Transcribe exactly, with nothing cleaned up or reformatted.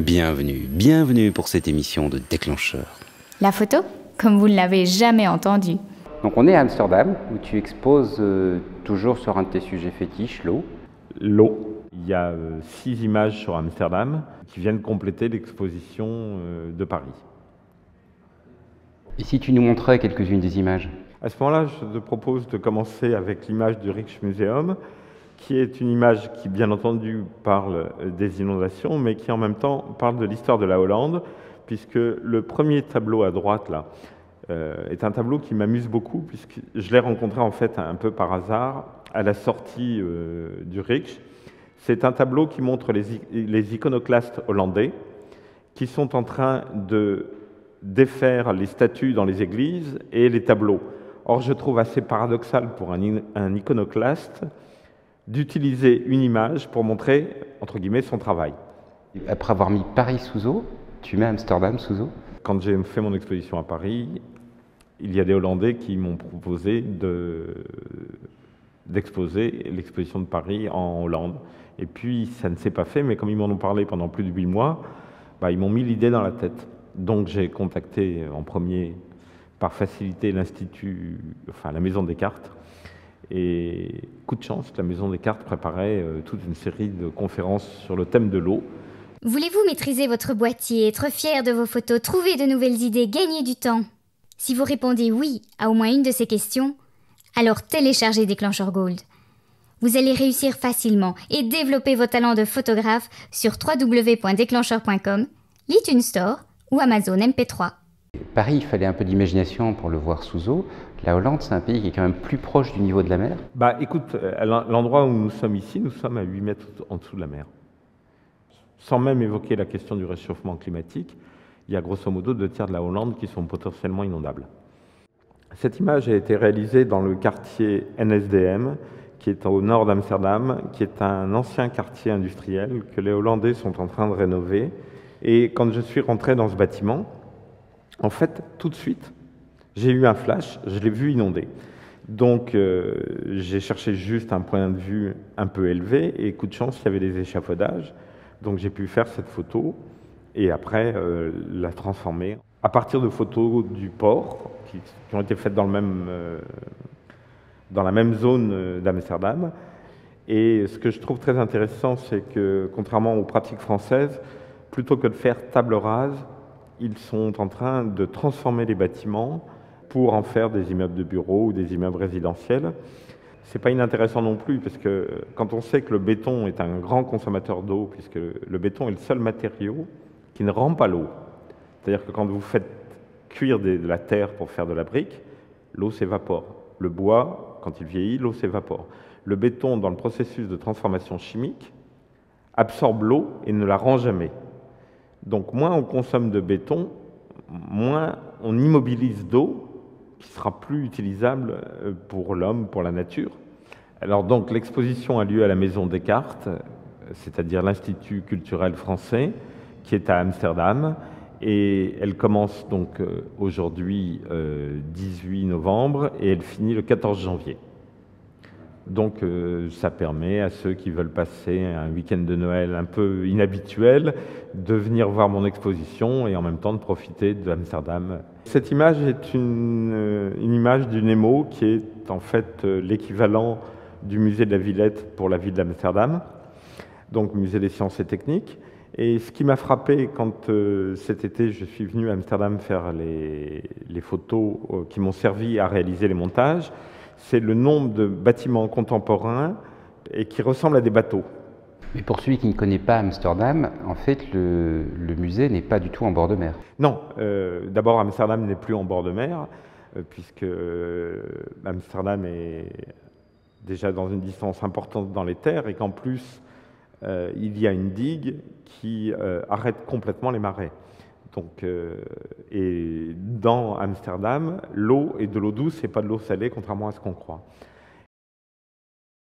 Bienvenue, bienvenue pour cette émission de Déclencheur. La photo, comme vous ne l'avez jamais entendu. Donc on est à Amsterdam, où tu exposes euh, toujours sur un de tes sujets fétiches, l'eau. L'eau. Il y a euh, six images sur Amsterdam qui viennent compléter l'exposition euh, de Paris. Et si tu nous montrais quelques-unes des images? À ce moment-là, je te propose de commencer avec l'image du Rijksmuseum, qui est une image qui, bien entendu, parle des inondations, mais qui en même temps parle de l'histoire de la Hollande, puisque le premier tableau à droite, là, euh, est un tableau qui m'amuse beaucoup, puisque je l'ai rencontré en fait un peu par hasard à la sortie euh, du Rijks. C'est un tableau qui montre les, les iconoclastes hollandais qui sont en train de défaire les statues dans les églises et les tableaux. Or, je trouve assez paradoxal pour un, un iconoclaste d'utiliser une image pour montrer, entre guillemets, son travail. Après avoir mis Paris sous eau, tu mets Amsterdam sous eau? Quand j'ai fait mon exposition à Paris, il y a des Hollandais qui m'ont proposé de, d'exposer l'exposition de Paris en Hollande. Et puis, ça ne s'est pas fait, mais comme ils m'en ont parlé pendant plus de huit mois, bah, ils m'ont mis l'idée dans la tête. Donc, j'ai contacté en premier, par facilité, l'Institut, enfin la Maison des Cartes. Et coup de chance, la Maison des Cartes préparait euh, toute une série de conférences sur le thème de l'eau. Voulez-vous maîtriser votre boîtier, être fier de vos photos, trouver de nouvelles idées, gagner du temps? Si vous répondez oui à au moins une de ces questions, alors téléchargez Déclencheur Gold. Vous allez réussir facilement et développer vos talents de photographe sur w w w point déclencheur point com, l'iTunes Store ou Amazon M P trois. Paris, il fallait un peu d'imagination pour le voir sous eau. La Hollande, c'est un pays qui est quand même plus proche du niveau de la mer. Bah, écoute, à l'endroit où nous sommes ici, nous sommes à huit mètres en dessous de la mer. Sans même évoquer la question du réchauffement climatique, il y a grosso modo deux tiers de la Hollande qui sont potentiellement inondables. Cette image a été réalisée dans le quartier N S D M, qui est au nord d'Amsterdam, qui est un ancien quartier industriel que les Hollandais sont en train de rénover. Et quand je suis rentré dans ce bâtiment, en fait, tout de suite, j'ai eu un flash, je l'ai vu inondé. Donc, euh, j'ai cherché juste un point de vue un peu élevé, et coup de chance, il y avait des échafaudages. Donc, j'ai pu faire cette photo, et après, euh, la transformer à partir de photos du port, qui, qui ont été faites dans, le même, euh, dans la même zone d'Amsterdam. Et ce que je trouve très intéressant, c'est que, contrairement aux pratiques françaises, plutôt que de faire table rase, ils sont en train de transformer les bâtiments pour en faire des immeubles de bureaux ou des immeubles résidentiels. C'est pas inintéressant non plus, parce que quand on sait que le béton est un grand consommateur d'eau, puisque le béton est le seul matériau qui ne rend pas l'eau. C'est-à-dire que quand vous faites cuire de la terre pour faire de la brique, l'eau s'évapore. Le bois, quand il vieillit, l'eau s'évapore. Le béton, dans le processus de transformation chimique, absorbe l'eau et ne la rend jamais. Donc moins on consomme de béton, moins on immobilise d'eau qui sera plus utilisable pour l'homme, pour la nature. Alors donc l'exposition a lieu à la Maison des Cartes, c'est-à-dire l'Institut culturel français, qui est à Amsterdam, et elle commence donc aujourd'hui euh, dix-huit novembre et elle finit le quatorze janvier. Donc euh, ça permet à ceux qui veulent passer un week-end de Noël un peu inhabituel de venir voir mon exposition et en même temps de profiter d'Amsterdam. Cette image est une, une image du Nemo qui est en fait l'équivalent du musée de la Villette pour la ville d'Amsterdam, donc musée des sciences et techniques. Et ce qui m'a frappé quand euh, cet été je suis venu à Amsterdam faire les, les photos euh, qui m'ont servi à réaliser les montages, c'est le nombre de bâtiments contemporains et qui ressemblent à des bateaux. Mais pour celui qui ne connaît pas Amsterdam, en fait, le, le musée n'est pas du tout en bord de mer. Non, euh, d'abord Amsterdam n'est plus en bord de mer, euh, puisque euh, Amsterdam est déjà dans une distance importante dans les terres et qu'en plus, euh, il y a une digue qui euh, arrête complètement les marais. Donc, euh, et dans Amsterdam, l'eau est de l'eau douce et pas de l'eau salée, contrairement à ce qu'on croit.